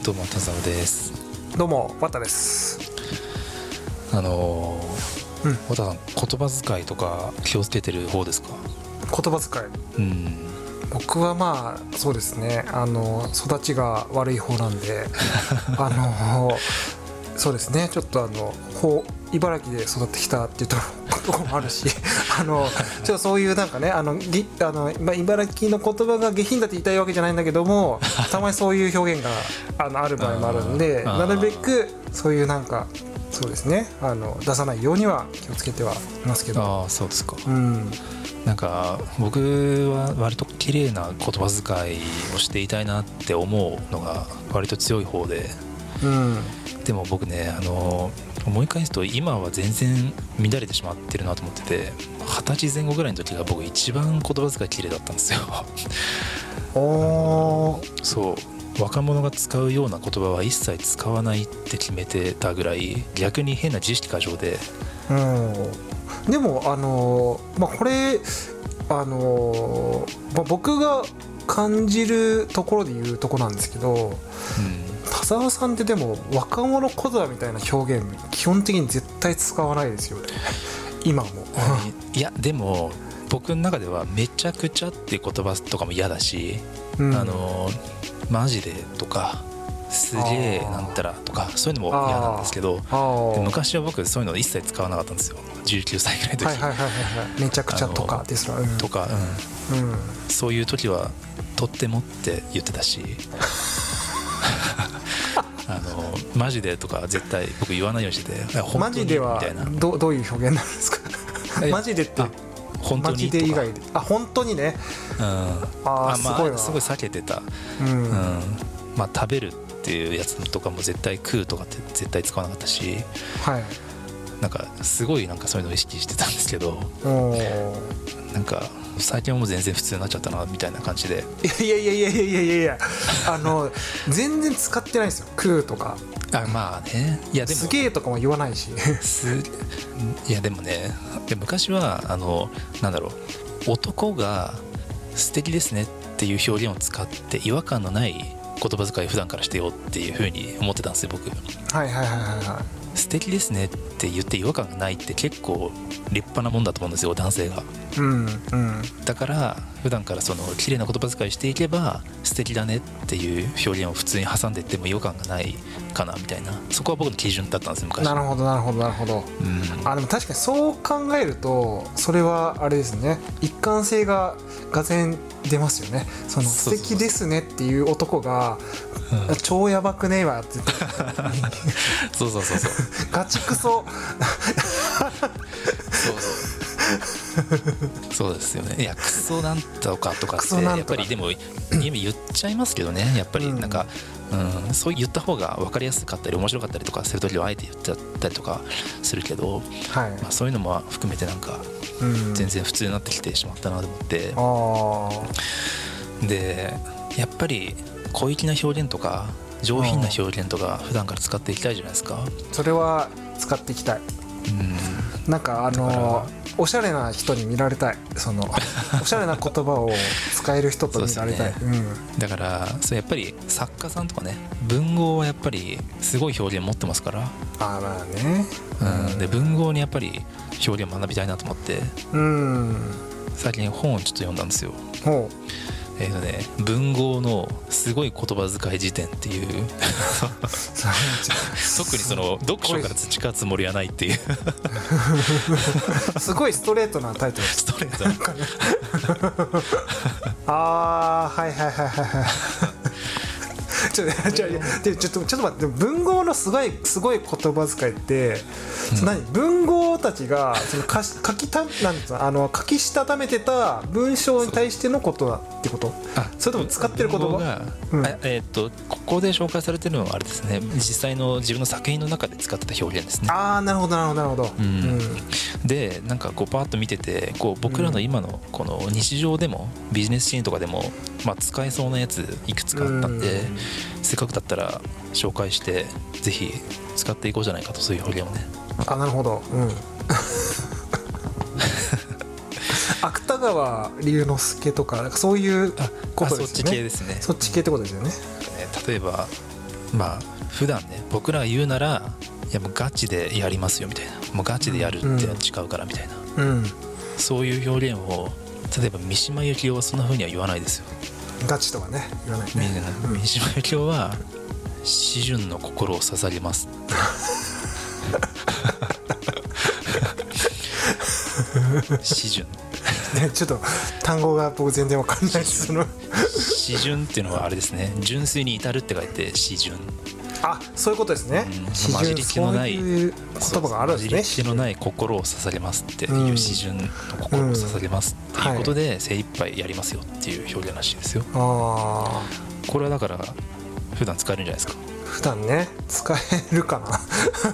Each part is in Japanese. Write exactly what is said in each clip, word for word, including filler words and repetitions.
どうも田沢です。 どうもわたです。 あのー、 うん、 わたさん、言葉遣いとか気をつけてる方ですか？ 言葉遣い、 うん、 僕はまあそうですね、あの育ちが悪い方なんであのそうですね、ちょっとあのほ茨城で育ってきたっていうところもあるしあのちょっとそういうなんかね、あのぎあの、まあ、茨城の言葉が下品だって言いたいわけじゃないんだけどもたまにそういう表現が あのある場合もあるんで、なるべくそういうなんかそうですね、あの出さないようには気をつけてはいますけど。 ああ、そうですか。 うん、 なんか僕は割と綺麗な言葉遣いをしていたいなって思うのが割と強い方で、 うん、 でも僕ね、あの思い返すと今は全然乱れてしまってるなと思ってて、はたちぜん後ぐらいの時が僕一番言葉遣い綺麗だったんですよおそう若者が使うような言葉は一切使わないって決めてたぐらい、逆に変な自意識過剰で、 うん、でもあのまあこれあの、まあ、僕が感じるところで言うとこなんですけど、うん、田沢さんってでも若者言葉みたいな表現基本的に絶対使わないですよね今もいやでも僕の中ではめちゃくちゃっていう言葉とかも嫌だし、うん、あのマジでとかすげえなんたらとかそういうのも嫌なんですけど、で昔は僕そういうの一切使わなかったんですよ、じゅうきゅうさいぐらいの時。 はいはいはいはい、めちゃくちゃとかですら、うん、 とか、うんうん、そういう時はとってもって言ってたしあのマジでとか絶対僕言わないようにしてて、 マジでは ど, どういう表現なんですかマジでって本当にマジで以外で、あ本当にね、 うん、 ああすごいな、 すごい避けてた、うんうん、まあ食べるっていうやつとかも絶対食うとかって絶対使わなかったし、 はい、 なんかすごいなんかそういうのを意識してたんですけど、なんか最近はもう全然普通になっちゃったなみたいな感じで。 いやいやいやいやいやいやいやあの全然使ってないですよ、食うとか。 あまあね、いやでもすげえとかも言わないしすいやでもね、で昔はあのなんだろう、男が素敵ですねっていう表現を使って違和感のない言葉遣い普段からしてよっていう風に思ってたんですよ僕。 はいはいはいはい、 素敵ですねって言って違和感がないって結構立派なもんだと思うんですよ、男性が。 うんうん、 だから普段からその綺麗な言葉遣いしていけば素敵だねっていう表現を普通に挟んでいっても違和感がないかなみたいな、そこは僕の基準だったんです昔。 なるほどなるほどなるほど、うん、あでも確かにそう考えるとそれはあれですね、一貫性ががぜん出ますよね。その素敵ですねっていう男がうん、超やばくねえわってそうそうそうそうガチクソそうそうそうですよね。いやクソなんとかとかってやっぱりでも今言っちゃいますけどね、やっぱりなんか、うんうん、そう言った方が分かりやすかったり面白かったりとかする時はあえて言っちゃったりとかするけど、はい、まあ、そういうのも含めてなんか全然普通になってきてしまったなと思って、うん、でやっぱり小粋な表現とか上品な表現とか普段から使っていきたいじゃないですか。 それは使っていきたい、うん、なんかあのおしゃれな人に見られたい、そのおしゃれな言葉を使える人と見られたい、ね、うん、 だからそれやっぱり作家さんとかね、文豪はやっぱりすごい表現持ってますから。 あまあね、 うん、で文豪にやっぱり表現を学びたいなと思って、うん、最近本をちょっと読んだんですよ。ほうえーとね、文豪のすごい言葉遣い辞典っていう特にその読書から培うつもりはないっていうすごいストレートなタイトルです。 ストレートなあーはいはいはいはいちょっとちょちょっとちょっと待って、文豪のすごいすごい言葉遣いって、うん、その何文豪たちがその書書きたなんていうの、あの書きしたためてた文章に対してのことだってこと？あ、それとも使ってる言葉が、 うん、えー、っとここで紹介されてるのはあれですね、実際の自分の作品の中で使ってた表現ですね。 ああなるほどなるほどなるほど、うんうん、 でなんかこうパーッと見ててこう僕らの今のこの日常でもビジネスシーンとかでも、まあ、使えそうなやついくつかあったんで、うん、せっかくだったら紹介してぜひ使っていこうじゃないかと、そういう表現をね。 あなるほど、うん芥川龍之介とかそういうことですよね。 そっち系ですね。 そっち系ってことですよね。 例えばまあ普段ね僕らが言うならいやもうガチでやりますよみたいな、もうガチでやるって誓うからみたいな、うん、そういう表現を例えば三島由紀夫はそんな風には言わないですよ。 ガチとはね言わないね。 三島由紀夫は思春の心を捧げます思春ね、ちょっと単語が僕全然わかんないです。その思春っていうのはあれですね、純粋に至るって書いて思春。 あ、そういうことですね、うん、 混じり気のないそういう言葉があるんですね。 混じり気のない心を捧げますっていう、うん、思春の心を捧げますっていうことで精一杯やりますよっていう表現らしいですよ、はい、あこれはだから普段使えるんじゃないですか。 普段ね使えるかな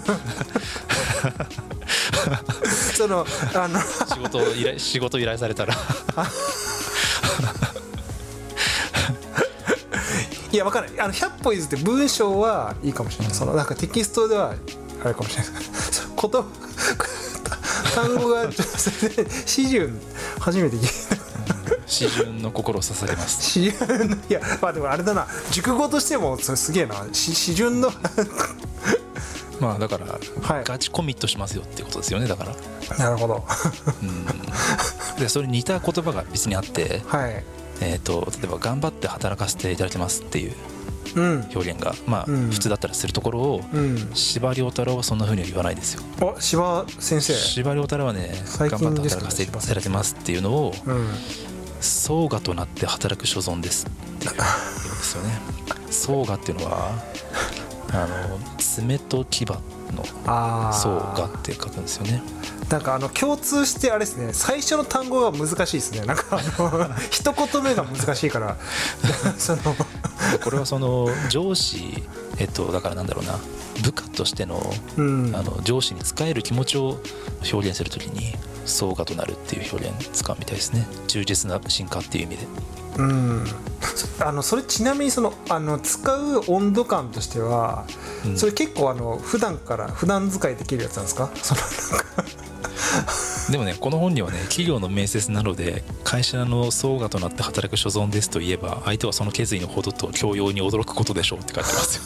そのあの仕事依頼仕事依頼されたらいや分からない、あのひゃっぽ譲って文章はいいかもしれない、うん、そのなんかテキストではあれかもしれないです言葉単語が思春初めて聞いた思春の心を捧げます。 思春のいやまあでもあれだな、熟語としてもそれすげえな、思春のまあだから、はい、ガチコミットしますよっていうことですよね。だからなるほどうんでそれ似た言葉が別にあって、はい、えーと例えば頑張って働かせていただきますっていう表現が、うん、まあ、うん、普通だったらするところを、うん、司馬遼太郎はそんな風には言わないですよ。 あ、司馬先生、 司馬遼太郎はね、頑張って働かせていただきますっていうのを、うん、相我となって働く所存ですっていうんですよね。相我っていうのはあの爪と牙の相我って書くんですよね。 なんかあの共通してあれですね、最初の単語が難しいですね。なんかあの一言目が難しいからそのこれはその上司、えっとだからなんだろうな、部下としての、うん、あの上司に仕える気持ちを表現するときに相我となるっていう表現使うみたいですね。忠実な進化っていう意味で。 うん、あのそれちなみにそのあの使う温度感としては、うん、それ結構あの普段から普段使いできるやつなんですか？そのなんかでもね、この本にはね、企業の面接などで会社の相我となって働く所存ですと言えば、相手はその決意のほどと教養に驚くことでしょうって書いてますよ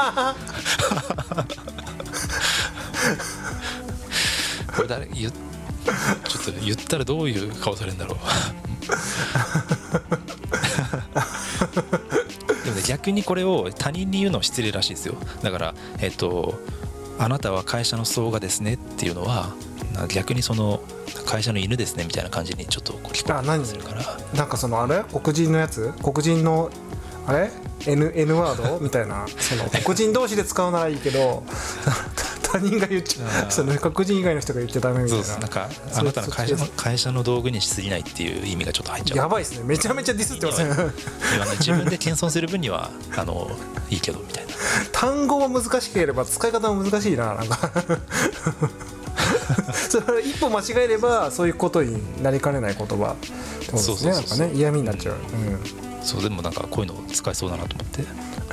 これ誰言ちょっと言ったらどういう顔されるんだろうでもね、逆にこれを他人に言うのは失礼らしいですよ。だからえっとあなたは会社の相我ですねっていうのは逆にその会社の犬ですねみたいな感じにちょっと聞こえたりするから、 なんかそのあれ黒人のやつ、黒人のあれ N, N ワードみたいな、その黒人同士で使うならいいけど他人が言っちゃう、その黒人以外の人が言っちゃダメみたいな。 そうです、なんかあなたの会社の会社の道具にしすぎないっていう意味がちょっと入っちゃう。 やばいですね、めちゃめちゃディスってますね自分で謙遜する分にはあのいいけどみたいな。 単語も難しければ使い方も難しいな、なんかそれ一歩間違えればそういうことになりかねない言葉ってことですね。なんかね、嫌味になっちゃう、うん、 そう。でもなんかこういうの使えそうだなと思って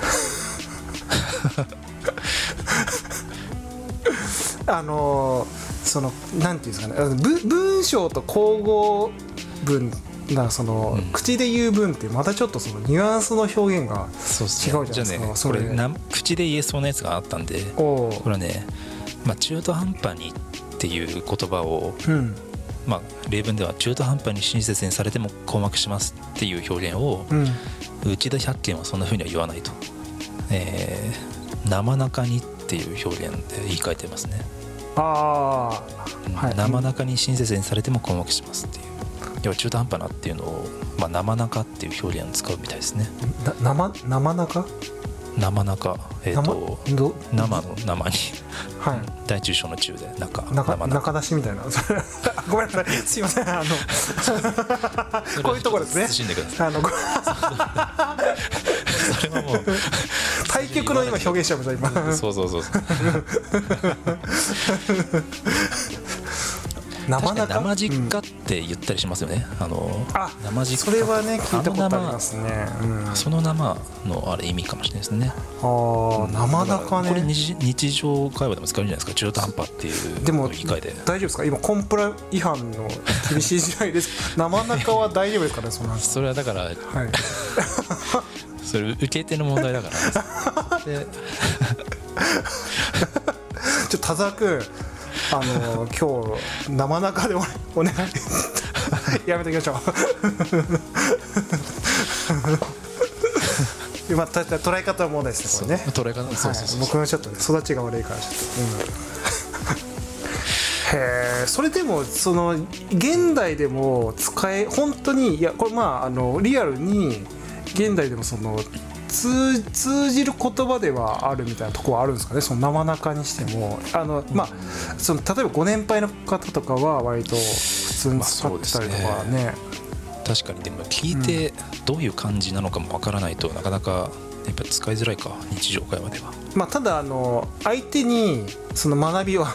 あのー、そのなんていうんですかね、文章と口語文な、その、うん、口で言う文ってまたちょっとそのニュアンスの表現が違うじゃないですか。 じゃあね、これな口で言えそうなやつがあったんで、これはね、まあ、中途半端にっていう言葉を、うん、まあ、例文では中途半端に親切にされても困惑しますっていう表現を、うん、内田百軒はそんな風には言わないと、えー、生中にっていう表現で言い換えてますね。 あ、 うん、はい、生中に親切にされても困惑しますっていう、要は中途半端なっていうのを、まあ、生中っていう表現を使うみたいですね。 な生生中生中、えーと、生の生に、はい、大中小の中で中中中出しみたいなごめんなさい、すいません、あのこういうところですね。 慎んでください。あのそれはもう対極の今表現しちゃいました今。 そうそうそうそう生中生実家って言ったりしますよね、うん、あのあ生実家、それはね聞いたことありますね、 うん、その生のあれ意味かもしれないですね。 あ、うん、生中ね、 これ 日, 日常会話でも使えるんじゃないですか、中途半端っていうのを言い換えて。 でも大丈夫ですか、今コンプラ違反の厳しい時代です生中は大丈夫ですかね。そ, それはだから、はい、それ受け手の問題だからでちょっと田沢君、あの今日生中でおお願いやめときましょうまあ、捉え方は問題ですね、これね。 捉え方、そうそうそう、 はい、僕のちょっと、ね、育ちが悪いからちょっと、うん、へえ。それでもその現代でも使え本当にいやこれまああのリアルに現代でもその 通, 通じる言葉ではあるみたいなところはあるんですかね。その生中にしてもあの、まあ、その例えばご年配の方とかは割と普通に使ってたりとかね。 確かに。でも聞いてどういう感じなのかもわからないとなかなかやっぱり使いづらいか、日常会話では。 まあ、ただあの相手にその学びを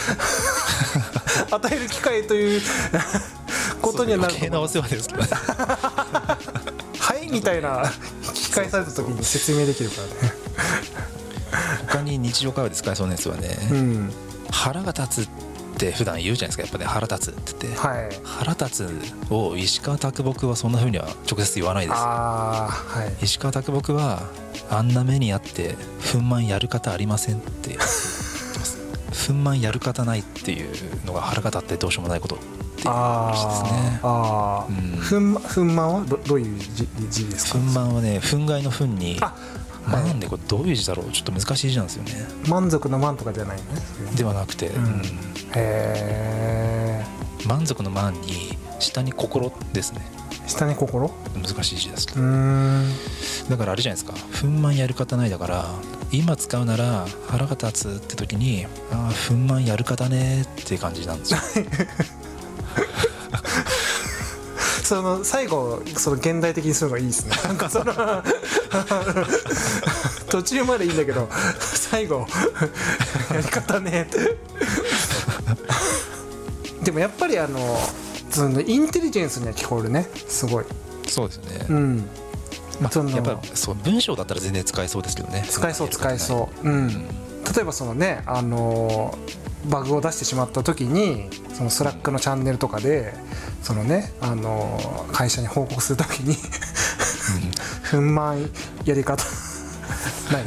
与える機会ということにはなると思う。余計なお世話ですけどねはいみたいな聞き返された時に説明できるからね他に日常会話で使えそうなやつはね、うん、腹が立つって普段言うじゃないですか。やっぱね、腹立つって言って、はい、腹立つを石川啄木はそんな風には直接言わないです。あ、はい、石川啄木はあんな目にあって憤懣やる方ありませんって憤懣やる方ないっていうのが腹が立ってどうしようもないことっていう話ですね。ああ、うん、 憤懣は ど, どういう 字, 字ですか。 憤懣はね、憤慨の憤に、あ、まあ、なんでこれどういう字だろう、ちょっと難しい字なんですよね。 満足の満とかじゃないのね。 ではなくて、うんうん、へー、満足の満に下に心ですね。 下に心、 難しい字ですけど。うーん、だからあれじゃないですか、憤懣やる方ないだから今使うなら腹が立つって時に、ああ憤懣やる方ねって感じなんですよその最後その現代的にするのがいいですね。なんかその途中までいいんだけど最後やり方ねってでもやっぱりあのそのインテリジェンスには聞こえるね、すごい。 そうですね、うん、まあ、やっぱそう文章だったら全然使えそうですけどね。 使えそう使えそう、うん、例えばそのね、あのバグを出してしまった時にそのスラックのチャンネルとかでそのね、あの会社に報告する時に憤懣やり方ない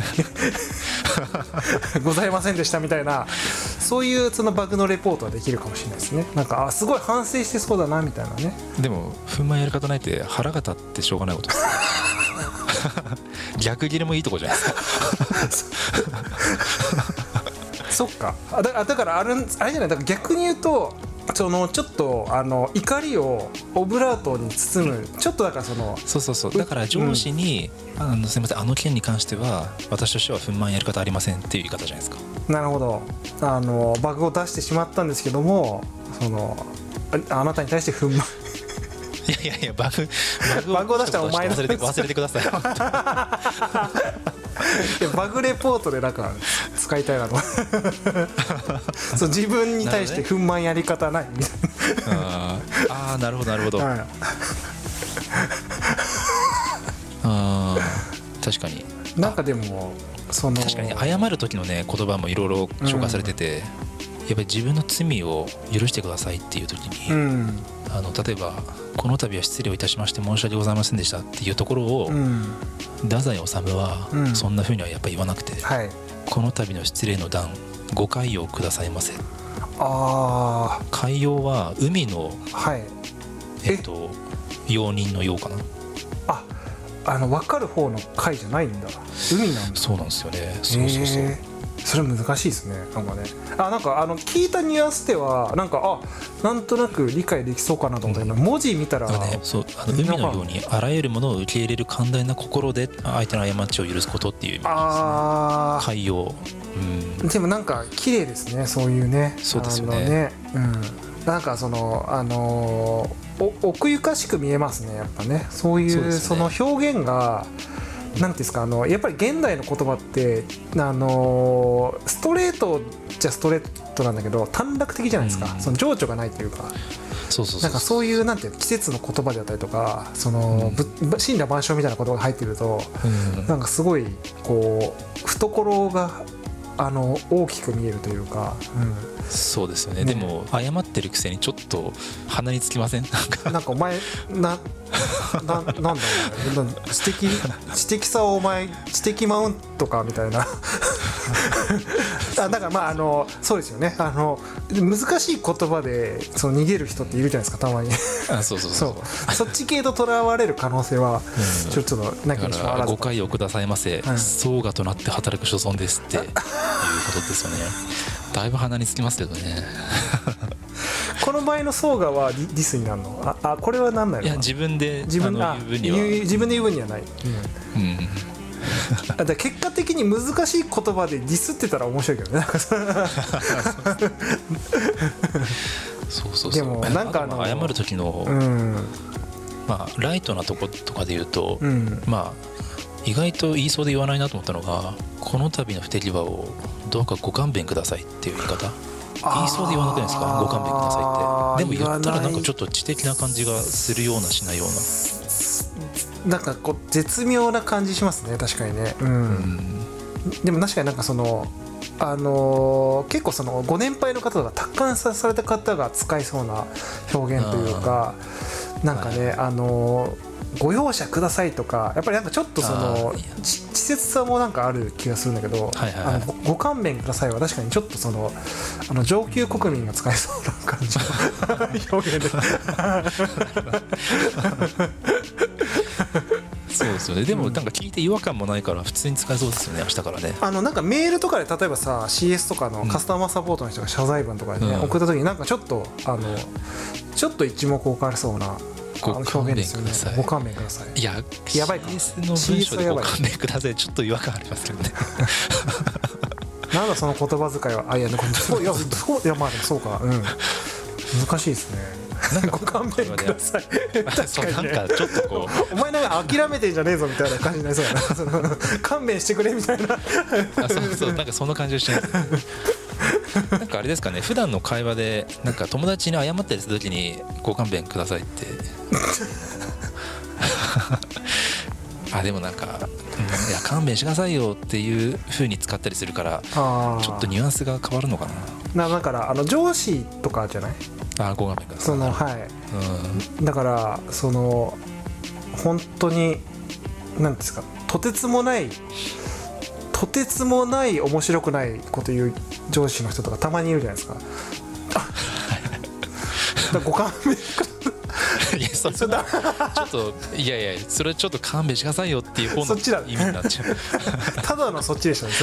ございませんでしたみたいな、そういうそのバグのレポートはできるかもしれないですね。なんか、あ、すごい反省してそうだなみたいなね。 でも憤懣やり方ないって腹が立ってしょうがないことです逆切れもいいとこじゃないですかそっか。あ だ, だからあるあれじゃない、だから逆に言うとそのちょっとあの怒りをオブラートに包む、ちょっとだからそのそうそうそう、だから上司に、うん、あのすみません、あの件に関しては私としては憤懣やり方ありませんっていう言い方じゃないですか。 なるほど。あのバグを出してしまったんですけども、その あ, あなたに対して憤懣いやいやいや、バグバグを, バグを出したらお前の忘れて忘れてくださいいやバグレポートでなんか使いたいなとそう、自分に対して憤懣やり方ないみたいな、ね、 ああ、なるほどなるほど、はい、あ、確かに。 なんかでもその確かに謝る時のね言葉もいろいろ紹介されてて、うん、やっぱり自分の罪を許してくださいっていう時に、うん、あの例えばこの度は失礼をいたしまして申し訳ございませんでしたっていうところを、うん、太宰治はそんな風にはやっぱり言わなくて、うん、はい、この度の失礼の段ご海洋くださいませ。あ、海洋は海の、はい、えっと用人の用かな。 あ、あの分かる方の海じゃないんだ、海なんだ。 そうなんですよね。そうそうそう、えーそれ難しいですね。なんかね、あ、なんかあの聞いたニュアンスではなんか、あ、なんとなく理解できそうかなと思ったけど、うん、文字見たら、 ね、そうあの海のようにあらゆるものを受け入れる寛大な心で相手の過ちを許すことっていう意味ですね。あ、海洋、 うん、でもなんか綺麗ですね、そういうね。 そうですよね。 あのね、うん、なんかそのあのー、奥ゆかしく見えますね、やっぱね。そういう、 そ, ね、その表現がなんていうんですか、あのやっぱり現代の言葉ってあのストレートじゃストレートなんだけど短絡的じゃないですか、うん、その情緒がないというか、 そうそうそうそう、 なんかそういうなんていう季節の言葉であったりとか、その、うん、神羅万象みたいな言葉が入ってると、うん、なんかすごいこう懐があの大きく見えるというか、うん、 そうですよね。ね、でも謝ってるくせにちょっと鼻につきません？なんかなんかお前なななんだろうね、知的知的さをお前知的マウントかみたいなあ、だからまああのそうですよね、あの難しい言葉でその逃げる人っているじゃないですか、たまにあ、そうそうそうそうそっち系ととらわれる可能性はちょっとなきにしもあらず。 ご解をくださいませ、はい、僧侶となって働く所存ですっていうことですよね。だいぶ鼻につきますけどねこの場合のソーガはディスになるの？ああ、これは何なの？ いや、自分で自分あ言う分には言う自分で言う分にはない、うん、うん、だから結果的に難しい言葉でディスってたら面白いけどねそうそうそう。 でもなんかあの謝る時の、うん、まあライトなとことかで言うと、うん、まあ意外と言いそうで言わないなと思ったのが、この度の不手際をどうかご勘弁くださいっていう言い方、言いそうで言わなくないですか、ご勘弁くださいって。でも言ったらなんかちょっと知的な感じがするようなしないような、なんかこう絶妙な感じしますね、確かにね、うん、うん、でも確かになんかそのあのー、結構そのご年配の方とか達観された方が使いそうな表現というか、なんかね、はい、あのーご容赦くださいとか、やっぱりなんかちょっとその稚拙さもなんかある気がするんだけど、はいはいはい、あの ご, ご勘弁くださいは確かにちょっとそのあの上級国民が使えそうな感じの表現でそうですよね。でもなんか聞いて違和感もないから普通に使えそうですよね、明日からね。 あのなんかメールとかで例えばさ シーエス とかのカスタマーサポートの人が謝罪文とかでね、うん、送った時になんかちょっとあのちょっと一目置かれそうなご勘弁ください。 ご勘弁ください。 いや、やばいか。シーエス の文章でご勘弁ください、ちょっと違和感ありますけどねなんだその言葉遣いは。あ、いや、そういや、そういや、まあでもそうか、うん、難しいですね。なんかご勘弁ください。確かにね。なんかちょっとこうお前なんか諦めてんじゃねえぞみたいな感じになりそうだな。その勘弁してくれみたいな。 あ、そうそう、なんかそんな感じがしてます。なんかあれですかね、普段の会話でなんか友達に謝ったりするときにご勘弁くださいってあ、でもなんか、うん、いや勘弁してくださいよっていう風に使ったりするから、ちょっとニュアンスが変わるのかな。 なだからあの上司とかじゃない？ あ、ご勘弁ください。 そのはい、うん、だからその本当に何ですか、とてつもないとてつもない面白くないこと言う上司の人とかたまにいるじゃないですか。だご勘弁いや、それちょっといやいや、それちょっと勘弁してくださいよっていう方の意味になっちゃうただのそっちでしたね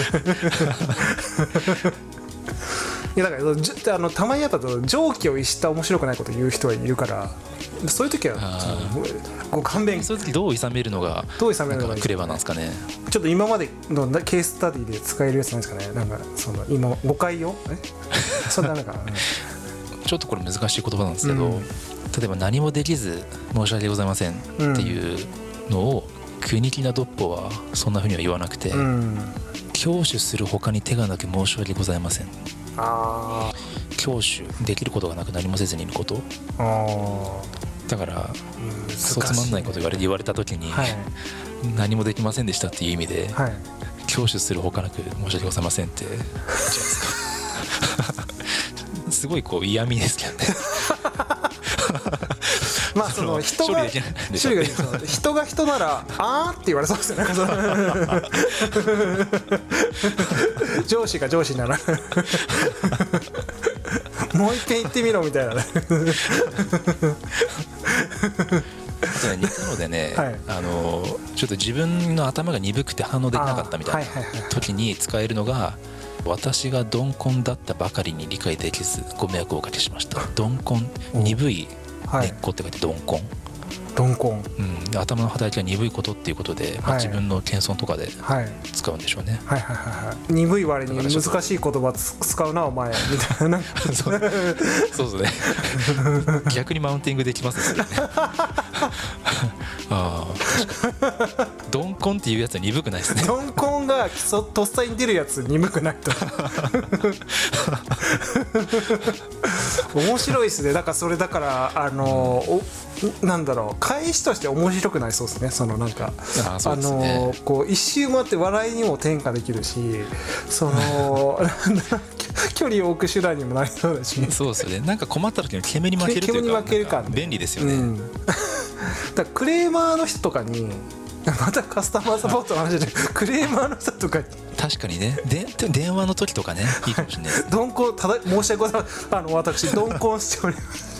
いやだからあのたまにやっぱ常軌を逸した面白くないこと言う人はいるから、そういう時はご勘弁。 そういう時どう諌めるのがどう諌めるのがいいクレバーなんですかね。 ちょっと今までのケーススタディで使えるやつなんですかね。なんかその今誤解をえそんななんか、 うん、ちょっとこれ難しい言葉なんですけど、うん、例えば何もできず申し訳ございませんっていうのを、うん、国木なドッポはそんなふうには言わなくて、うん、享受する他に手がなく申し訳ございません。あ、享受できることがなく何もせずにいること。あ、だから、うん、そうつまんないこと言われ言われた時に、はい、何もできませんでしたっていう意味で、はい、享受するほかなく申し訳ございませんって言うじゃないですかすごいこう嫌味ですけどねまあその人が処理が人が人ならあーって言われそうですよね上司が上司ならもう一回言ってみろみたいなねあとね、似たのでね、はい、あのちょっと自分の頭が鈍くて反応できなかったみたいな時に使えるのが、私が鈍根だったばかりに理解できずご迷惑をおかけしました。鈍根、鈍い根っこって書いて鈍根、 鈍根、 うん、頭の働きが鈍いことっていうことで、まあ、自分の謙遜とかで使うんでしょうね。 はいはいはいはい、鈍い割に難しい言葉使うなお前みたいなそうそうですね逆にマウンティングできますねああ、鈍根っていうやつは鈍くないですね。 鈍根がとっさに出るやつ鈍くないと面白いですね。だからそれだからあのおなんだろう返しとして面白くなりそうですね。そのなんかあ、あのこう一周回って笑いにも転化できるし、そのなんだろう距離を置く手段にもなりそうだし、 そうですよね。なんか困った時に煙に負けるというか、煙に負ける感、ね、便利ですよね、うん、 だからクレーマーの人とかにまたカスタマーサポートの話でクレーマーの人とかに確かにね、で電話の時とかねいいかもしれないですね。 鈍行ただ申し訳ございません、あの私鈍行しております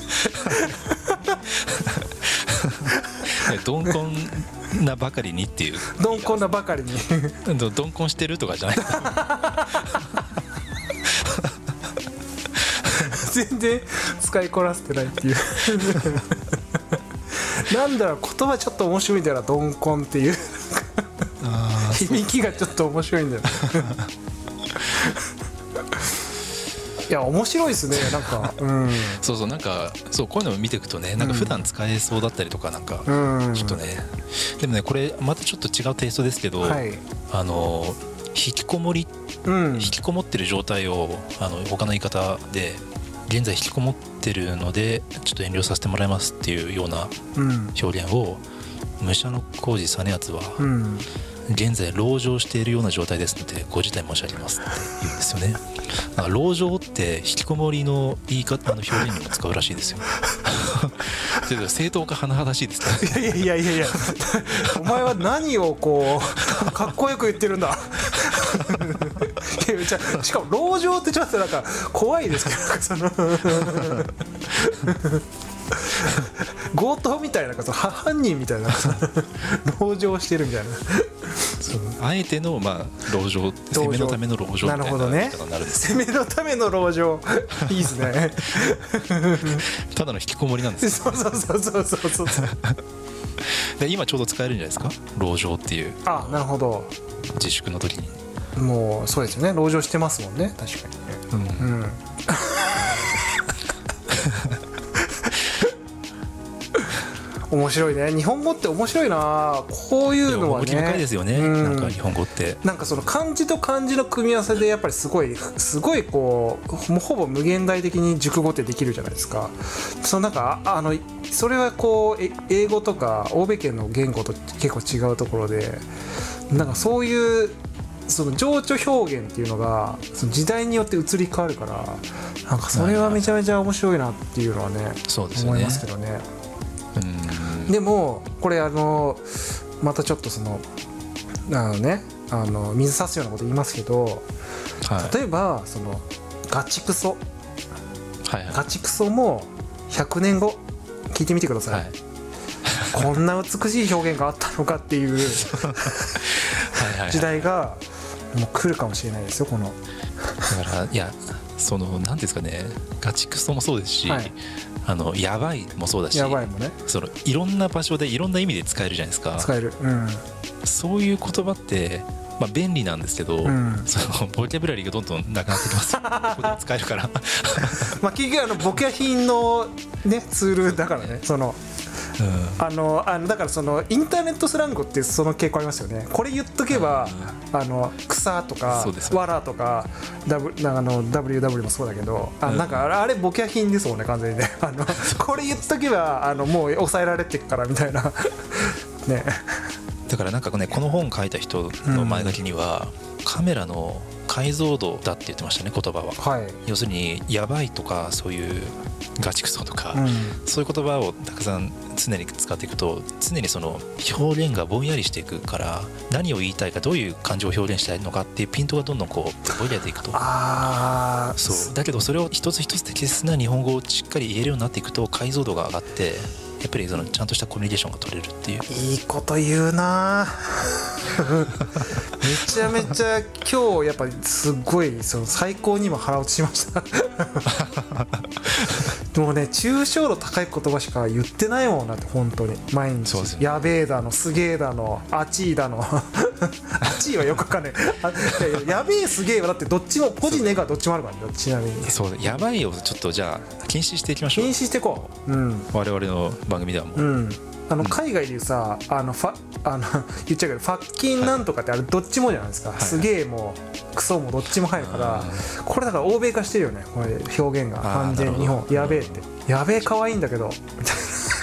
鈍行なばかりにっていう鈍行なばかりに鈍行してるとかじゃない全然使いこなせてないっていうなんだろう言葉ちょっと面白いんだよな、鈍行っていうあ響きがちょっと面白いんだよいや面白いですねなんか、うん、 そうそうなんかそうこういうのを見ていくとね、なんか普段使えそうだったりとかなんか、うん、ちょっとねでもねこれまたちょっと違うテイストですけど、はい、あの引きこもり、うん、引きこもってる状態をあの他の言い方で現在引きこもってるのでちょっと遠慮させてもらいますっていうような表現を、うん、武者小路実篤は、うん、現在籠城しているような状態ですのでご辞退申し上げますって言うんですよね。なんか籠城って引きこもりの言い方の表現にも使うらしいですよ正当か甚だしいですかいやいやいやいやお前は何をこうかっこよく言ってるんだしかも籠城ってちょっとなんか怖いですけどその強盗みたいな犯人みたいな籠城してるみたいなそうあえてのまあ籠城攻めのための籠城みたいなことになるんです、ね、 攻めのための籠城いいですねただの引きこもりなんですよ、ね、そうそうそうそうそうそうで今ちょうど使えるんじゃないですか籠城っていう。 あなるほど自粛の時にもうそうですよね籠城してますもんね確かにね、うんうん面白いね日本語って面白いなこういうのはね趣深いですよね、うん、なんか日本語ってなんかその漢字と漢字の組み合わせでやっぱりすごいすごいこうもうほぼ無限大的に熟語ってできるじゃないですか。そのなんかあのそれはこう英語とか欧米圏の言語と結構違うところでなんかそういうその情緒表現っていうのがその時代によって移り変わるからなんかそれはめちゃめちゃ面白いなっていうのはね、そうですよね思いますけどね。うんでもこれあのまたちょっとそのあのねあの水差すようなこと言いますけど、はい、例えばそのガチクソ、はいはい、ガチクソもひゃくねんご聞いてみてください、はい、こんな美しい表現があったのかっていう時代がもう来るかもしれないですよこのだからいやその何ですかねガチクソもそうですし、はい、あのやばいもそうだしやばいもねそのいろんな場所でいろんな意味で使えるじゃないですか。 使える、うん、 そういう言葉って、まあ、便利なんですけど、うん、そのボキャブラリーがどんどんなくなってきますここで使えるからまあ結局あのボキャ品の、ね、ツールだからねそのうん、あのあのだからそのインターネットスラングってその傾向ありますよね。これ言っとけば、うん、あの草とかわらとか、w、あの ダブリューダブリュー もそうだけどあなんかあれボキャ品ですもんね完全にねあのこれ言っとけばあのもう抑えられてるからみたいなね。 だからなんかねこの本書いた人の前書きには、うん、カメラの解像度だって言ってましたね言葉は、はい、要するにやばいとかそういうガチクソとか、うん、そういう言葉をたくさん常に使っていくと常にその表現がぼんやりしていくから何を言いたいかどういう感情を表現したいのかっていうピントがどんどんこうぼんやりていくとあそうだけどそれを一つ一つ適切な日本語をしっかり言えるようになっていくと解像度が上がってやっぱりそのちゃんとしたコミュニケーションが取れるっていう。 いいこと言うなめちゃめちゃ今日やっぱりすごいその最高にも腹落ちしましたでもね抽象度高い言葉しか言ってないもんなって本当に毎日そうです、ね、やべえだのすげえだのあちいだのあちいはよくわかんないや, やべえすげえはだってどっちもポジネガどっちもあるからねちなみにそうやばいをちょっとじゃあ禁止していきましょう。 禁止していこう、うん、 我々の番組ではもう、 うん、あの海外でいうさあのファあの言っちゃうけどファッキンなんとかってあれどっちもじゃないですか、はい、すげえもうクソもどっちも入るから、これだから欧米化してるよね、これ表現が完全に日本やべえって、やべえ可愛いんだけどみたいな。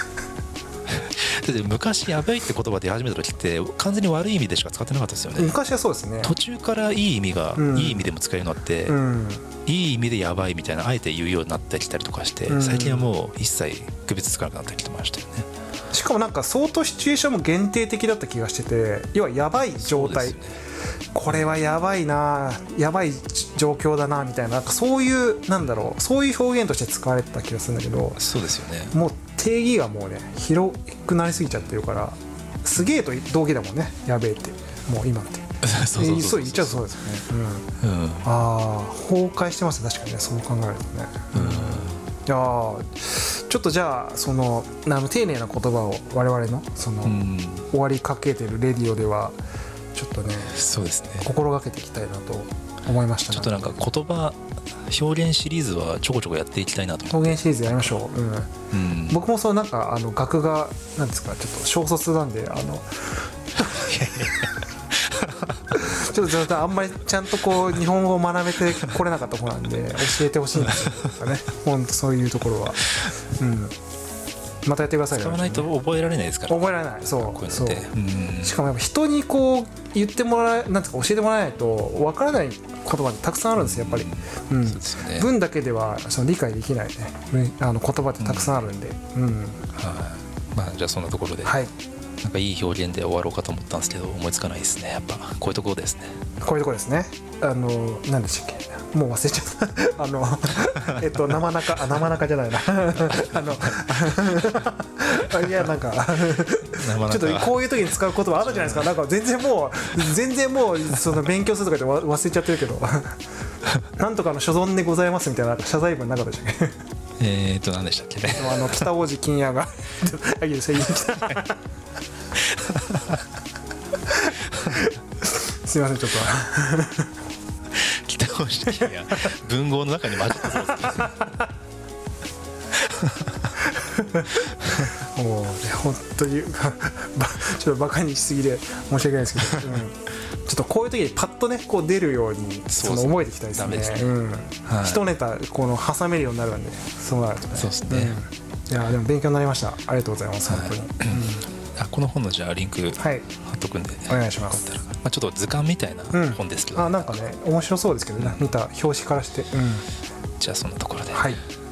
昔やばいって言葉で始めた時って完全に悪い意味でしか使ってなかったですよね。 昔はそうですね。 途中からいい意味が、うん、いい意味でも使えるようになって、うん、いい意味でやばいみたいなあえて言うようになってきたりとかして、うん、最近はもう一切区別つかなくなってきてましたよね。 しかもなんか相当シチュエーションも限定的だった気がしてて、要はやばい状態、ね、これはやばいな、やばい状況だなみたいな、なんかそういうなんだろう、そういう表現として使われてた気がするんだけど、 そうですよね。 もう定義がもうね広くなりすぎちゃってるから、すげえと同義だもんね、やべえってもう今ってそうそうそう言っちゃうとそうですよね、うんうん、ああ崩壊してますね、確かにね、そう考えるとね、うん、いやちょっとじゃあそのあの丁寧な言葉を我々のその、うん、終わりかけてるレディオではちょっとね、 そうですね、 心がけていきたいなと思いました、ね、 ちょっとなんか言葉表現シリーズはちょこちょこやっていきたいなと思って。 表現シリーズやりましょう、うんうん、僕もそうなんかあの学がなんですか、ちょっと小卒なんであのちょっとずっとあんまりちゃんとこう日本語を学べてこれなかった子なんで教えてほしいんですよね本当そういうところは、うん、またやってくださいよ。 使わないと覚えられないですから、ね、 覚えられない、そうこういうのって、 うん、 しかもやっぱ人にこう言ってもらえ、なんていうか教えてもらえないと分からない言葉ってたくさんあるんですよやっぱり、うんうん、そうですよね、文だけではその理解できないね、あの言葉ってたくさんあるんで、うんうん、はい、 まあじゃあそんなところで、はい、なんかいい表現で終わろうかと思ったんですけど思いつかないですね。やっぱこういうところですね。 こういうところですね。あの何でしたっけ、もう忘れちゃったあのえっと生中あ生中じゃないなあのいやなんかちょっとこういう時に使う言葉あるじゃないですか。なんか全然もう全然もうその勉強するとかで忘れちゃってるけどなんとかの所存でございますみたいな謝罪文なかったでしたっけえーっと何でしたっけねあの北王子金也がいいですよすいませんちょっと北王子金也文豪の中に混じってそうですねもうね本当にちょっとバカにしすぎで申し訳ないですけど、うん、ちょっとこういう時にパッとねこう出るようにその覚えていきたいですね。ですね、うんはい、一ネタこの挟めるようになるんで、そうなるとね。そうですね、うん、いやでも勉強になりました。ありがとうございます、はい、本当に、うん、 あこの本のじゃあリンク貼っとくんで、ね、 はい、お願いします。 まあ、ちょっと図鑑みたいな本ですけど、 うん、あなんかね面白そうですけどね、うん、見た表紙からして、うん、 じゃあそんなところで、 はい。